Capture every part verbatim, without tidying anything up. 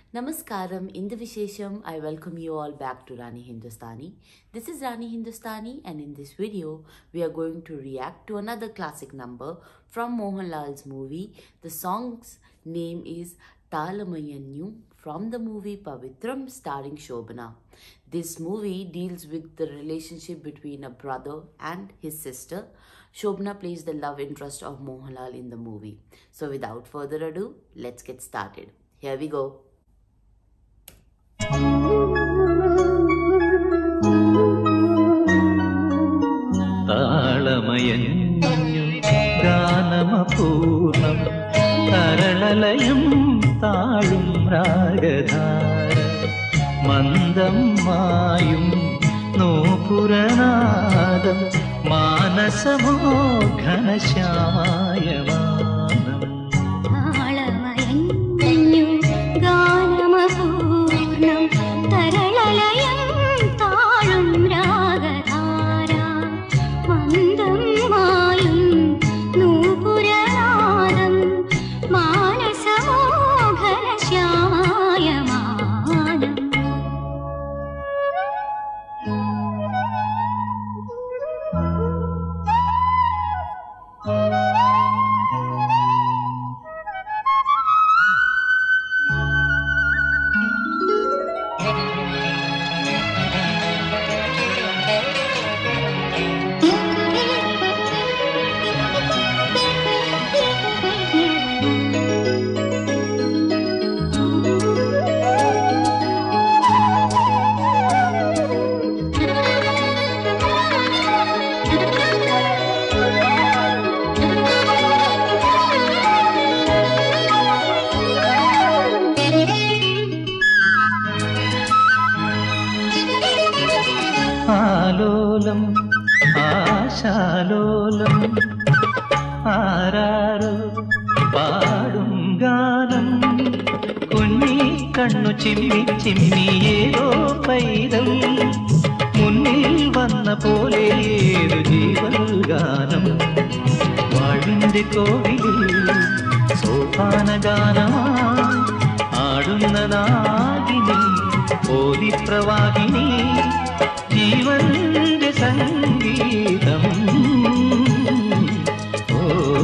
Namaskaram, in the Vishesham, I welcome you all back to Rani Hindustani. This is Rani Hindustani, and in this video, we are going to react to another classic number from Mohanlal's movie. The song's name is Talamayannu from the movie Pavitram starring Shobana. This movie deals with the relationship between a brother and his sister. Shobana plays the love interest of Mohanlal in the movie. So without further ado, let's get started. Here we go. താളമയഞ്ഞു ഗാനമപൂർണം തരളലയം താഴും രാഗധാര മന്ദം മായും നൂപുരനാദം മാനസമോ ഘനശ്യാമായ വാനം താളമയഞ്ഞു ഗാനമപൂർണം തരളലയം താഴും രാഗധാര മന്ദം മായും നൂപുരനാദം മാനസമോ ഘനശ്യാമായ മാനം ആലോലം ആശാലോലം ആരാരോ പാടും ഗാനം കുഞ്ഞി കണ്ണു ചിമ്മി ചിമ്മിയേതോ പൈതൽ മുന്നിൽ വന്ന പോലെ ഏതു ജീവൽ ഗാനം വാഴിന്റെ കോവിലിൽ സോപാന ഗാനമായി ആടുന്നതാകിനി ഓതിപ്രവാഹിനി ജീവന്റെ സംഗീതം ഓ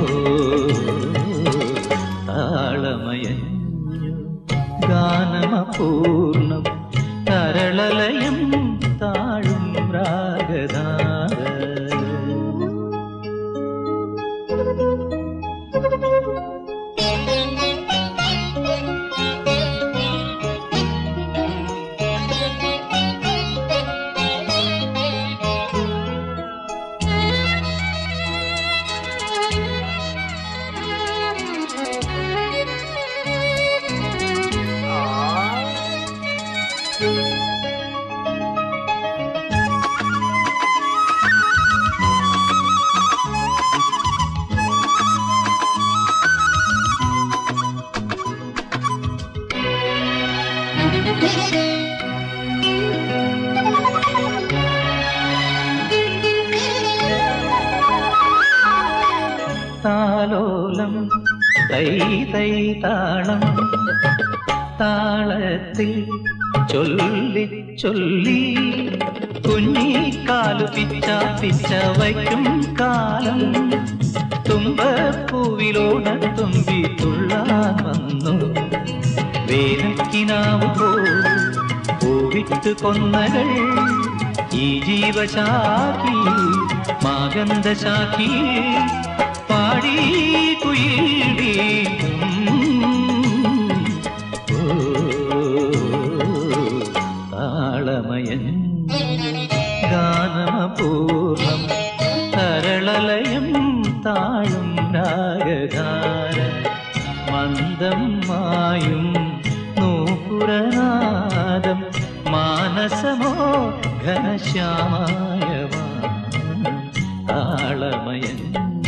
താളമയഞ്ഞു ഗാനമപൂർണം തരളലയം താഴും രാഗധാര താലോലം തൈ തൈ താളം താളത്തിൽ ചൊല്ലി ചൊല്ലി കുഞ്ഞിക്കാലു പിച്ച പിച്ച വയ്ക്കും കാലം തുമ്പപ്പൂവിലോണ തുമ്പി തുള്ളാൻ വന്നു വേനൽക്കിനാവ് പോ പൂവിട്ട് കൊന്നകൾ ഈ ജീവശാഖി മാഗന്ധശാഖി പാടി കുയിലി താളമയഞ്ഞു ഗാനമപൂർണം തരളലയം താഴും രാഗധാര മന്ദം മായും നൂപുരനാദം മാനസമോ ഘനശ്യാമായ വാനം താളമയഞ്ഞു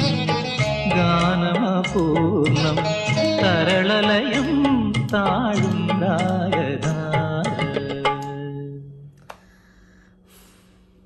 ഗാനമപൂർണം തരളലയം താഴും രാഗധാര.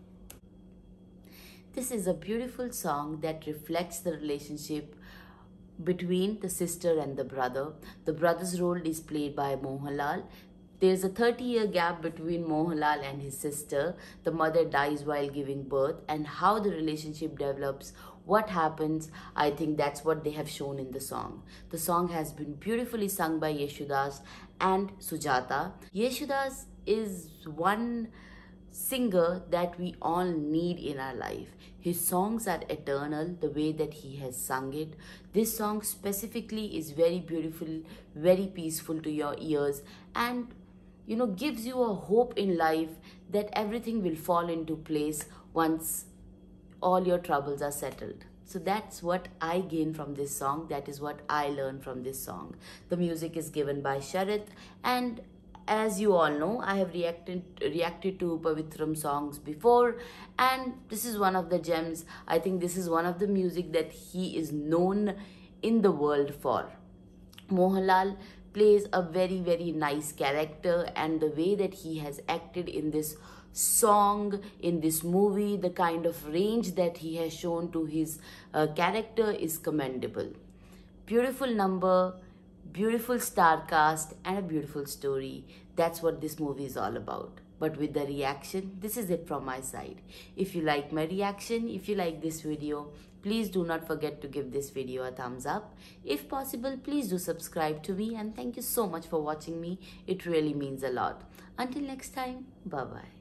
This is a beautiful song that reflects the relationship between the sister and the brother. The brother's role is played by Mohanlal. There's a thirty year gap between Mohanlal and his sister. The mother dies while giving birth, and how the relationship develops, what happens, I think that's what they have shown in the song. The song has been beautifully sung by Yeshudas and Sujata. Yeshudas is one singer that we all need in our life. His songs are eternal, the way that he has sung it. This song specifically is very beautiful, very peaceful to your ears, and you know, gives you a hope in life that everything will fall into place once all your troubles are settled. So that's what I gain from this song. That is what I learned from this song. The music is given by Sharat, and as you all know, I have reacted reacted to Pavitram songs before, and this is one of the gems. I think this is one of the music that he is known in the world for. Mohanlal plays a very very nice character, and the way that he has acted in this song, in this movie, the kind of range that he has shown to his uh, character is commendable. Beautiful number, beautiful star cast, and a beautiful story. That's what this movie is all about. But with the reaction, this is it from my side. If you like my reaction, if you like this video, please do not forget to give this video a thumbs up. If possible, please do subscribe to me, and thank you so much for watching me. It really means a lot. Until next time, bye bye.